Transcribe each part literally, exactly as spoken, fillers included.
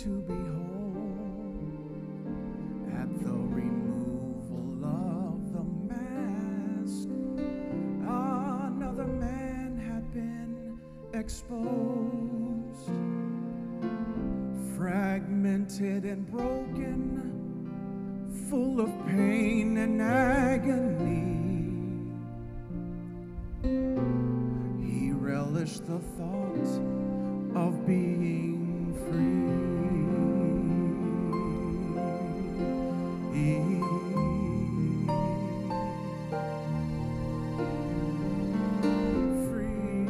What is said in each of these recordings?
to behold at the removal of the mask. Another man had been exposed, fragmented and broken, full of pain and agony. He relished the thought of being free. Free.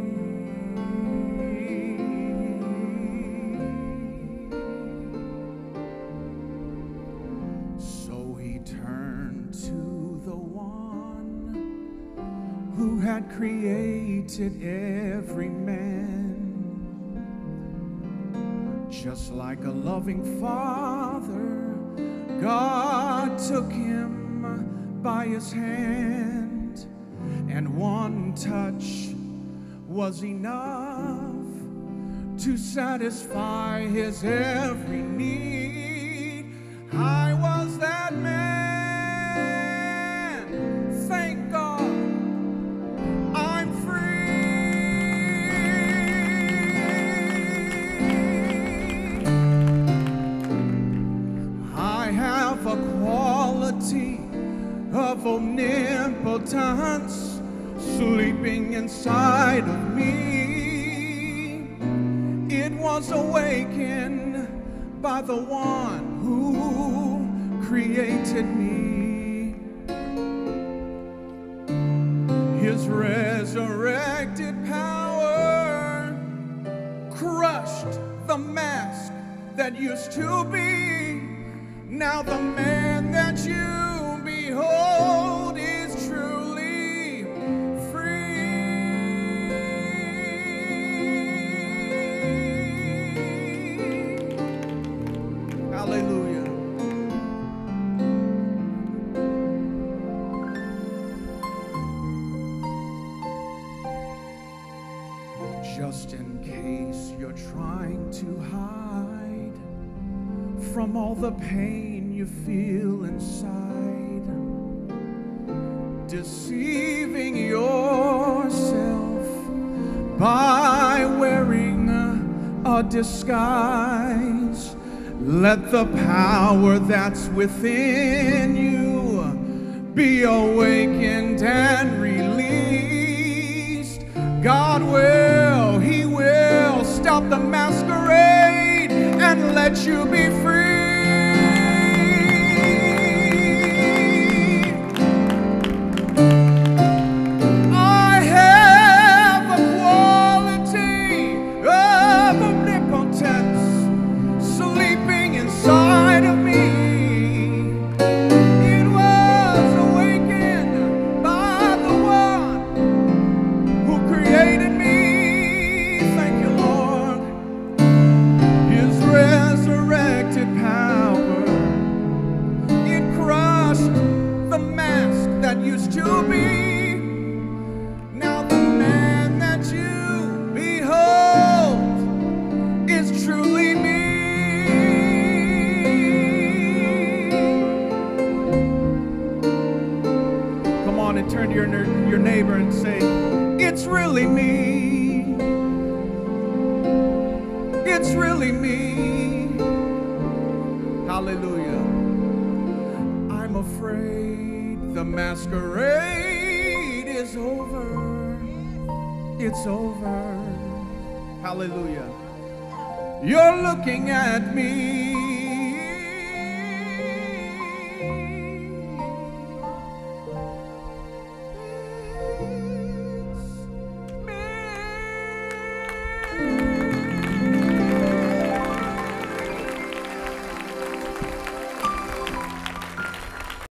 So he turned to the one who had created every man. Just like a loving father, God took him by his hand, and one touch was enough to satisfy his every need. I was that man. Thank God I'm a quality of omnipotence sleeping inside of me. It was awakened by the one who created me. His resurrected power crushed the mask that used to be. Now the man that you behold is truly free. Hallelujah. Just in case you're trying to hide from all the pain you feel inside, deceiving yourself by wearing a disguise. Let the power that's within you be awakened and released. God will, He will stop the masquerade and let you be free. I have a quality of omnipotence sleeping inside of me. It was awakened by the one who created me. Thank you, Lord. His resurrected power, it crushed the mask that used to be. Now the man that you behold is truly me. Come on and turn to your, your neighbor and say, it's really me. It's really me. Hallelujah. I'm afraid the masquerade is over. It's over. Hallelujah. You're looking at me